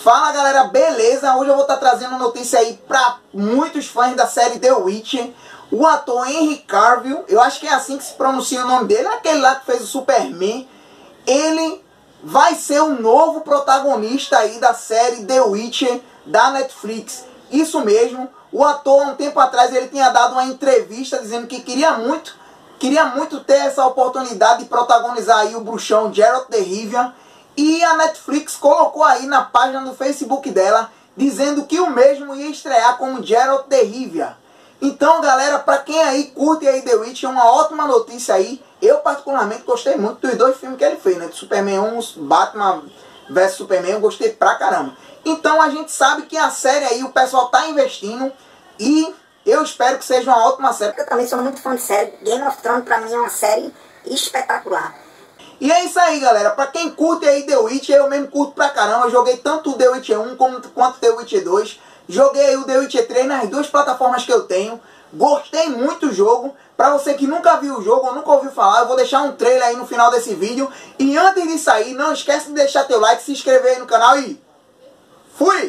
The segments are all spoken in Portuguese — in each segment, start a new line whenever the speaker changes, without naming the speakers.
Fala galera, beleza? Hoje eu vou estar trazendo notícia aí para muitos fãs da série The Witcher. O ator Henry Cavill, eu acho que é assim que se pronuncia o nome dele, aquele lá que fez o Superman. Ele vai ser o novo protagonista aí da série The Witcher da Netflix. Isso mesmo, o ator há um tempo atrás ele tinha dado uma entrevista dizendo que queria muito ter essa oportunidade de protagonizar aí o bruxão Geralt de Rivia. E a Netflix colocou aí na página do Facebook dela, dizendo que o mesmo ia estrear como Geralt de Rivia. Então galera, pra quem aí curte aí The Witcher, uma ótima notícia aí. Eu particularmente gostei muito dos dois filmes que ele fez, né? De Superman 1, Batman vs Superman, eu gostei pra caramba. Então a gente sabe que a série aí, o pessoal tá investindo e eu espero que seja uma ótima série.
Eu também sou muito fã de série. Game of Thrones pra mim é uma série espetacular.
E é isso aí galera, pra quem curte aí The Witcher, eu mesmo curto pra caramba. Eu joguei tanto o The Witcher 1 quanto The Witcher 2. Joguei aí o The Witcher 3 nas duas plataformas que eu tenho. Gostei muito do jogo. Pra você que nunca viu o jogo ou nunca ouviu falar, eu vou deixar um trailer aí no final desse vídeo. E antes de sair, não esquece de deixar teu like, se inscrever aí no canal e... fui!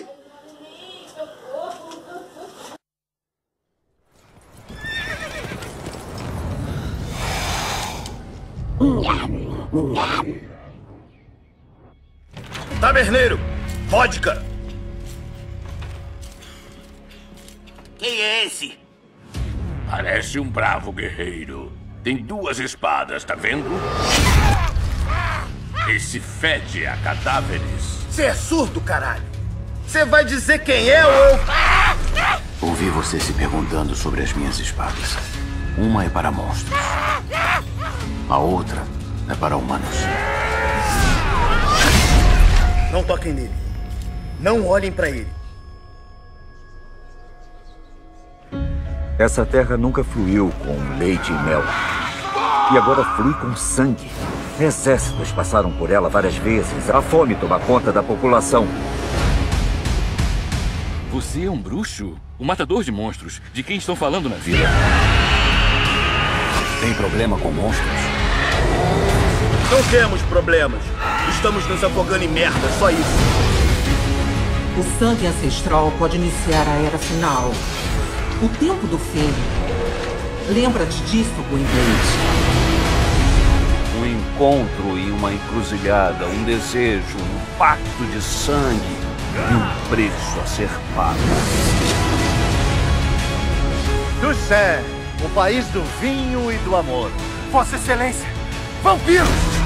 Taberneiro, vodka.
Quem é esse?
Parece um bravo guerreiro. Tem duas espadas, tá vendo? Esse fede a cadáveres.
Você é surdo, caralho! Você vai dizer quem é ou eu...
Ouvi você se perguntando sobre as minhas espadas. Uma é para monstros. A outra é para humanos.
Não toquem nele. Não olhem pra ele.
Essa terra nunca fluiu com leite e mel. E agora flui com sangue. Exércitos passaram por ela várias vezes. A fome toma conta da população.
Você é um bruxo? O matador de monstros. De quem estão falando na vila?
Tem problema com monstros?
Não temos problemas. Estamos nos afogando em merda, só isso.
O sangue ancestral pode iniciar a era final. O tempo do fim. Lembra-te disso, Gwynblade.
Um encontro e uma encruzilhada, um desejo, um pacto de sangue e um preço a ser pago.
Duché, o país do vinho e do amor.
Vossa Excelência, vampiros!